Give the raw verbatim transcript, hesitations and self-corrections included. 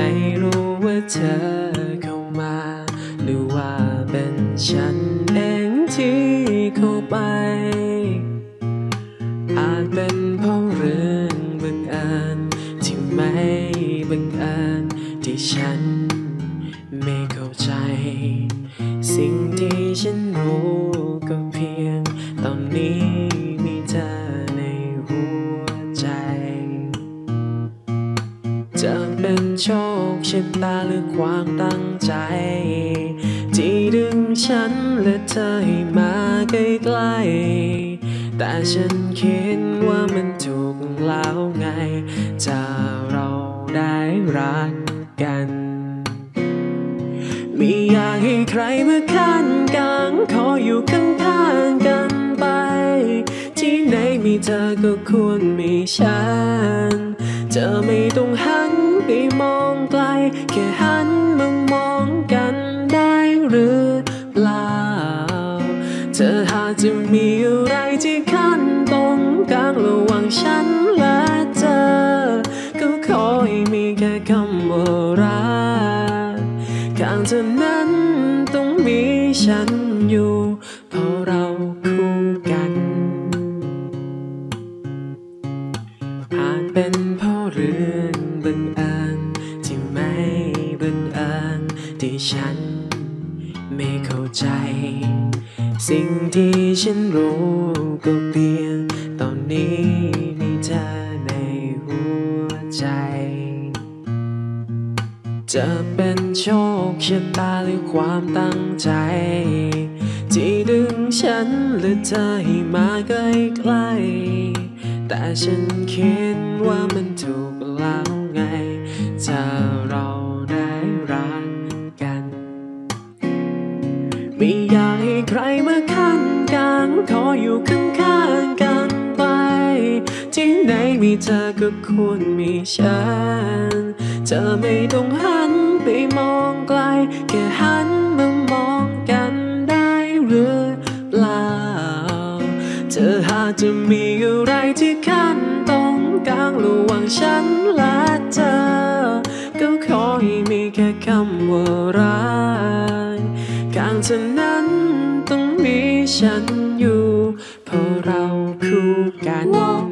ไม่รู้ว่าเธอเข้ามาหรือว่าเป็นฉันเองที่เข้าไปอาจเป็นเพราะเรื่องบังเอิญที่ไม่บังเอิญที่ฉันไม่เข้าใจสิ่งที่ฉันรู้ก็เพียงตอนนี้มีเธอในหัวใจจะเป็นโชคชะตาหรือความตั้งใจที่ดึงฉันและเธอให้มาใกล้ๆแต่ฉันคิดว่ามันถูกแล้วไงถ้าเราได้รักกันไม่อยากให้ใครมาข้างกันขออยู่ข้างๆกันไปที่ไหนมีเธอก็ควรมีฉันเธอไม่ต้องหันไปมองไกลแค่หันมามองกันได้หรือเปล่าเธอหากจะมีอะไรที่ขั้นตรงกลางระหว่างฉันและเธอก็ขอให้มีแค่คำว่ารักข้างเธอนั้นต้องมีฉันอยู่เพราะเราคู่กันอาจเป็นเพราะเรื่องบังเอิญที่ไม่บังเอิญที่ฉันไม่เข้าใจสิ่งที่ฉันรู้ก็เพียงตอนนี้มีเธอในหัวใจจะเป็นโชคชะตาหรือความตั้งใจที่ดึงฉันและเธอให้มาใกล้ๆแต่ฉันคิดว่ามันถูกแล้วไงถ้าเราได้รักกันไม่อยากให้ใครมาข้างกันขออยู่ข้างๆกันไปที่ไหนมีเธอก็ควรมีฉันเธอไม่ต้องหันไปมองไกลแค่หันมามองกันได้หรือเปล่าเธอหากจะมีอะไรที่ขั้นตรงกลางระหว่างฉันและเธอก็ขอให้มีแค่คำว่ารักข้างเธอนั้นต้องมีฉันอยู่เพราะเราคู่กัน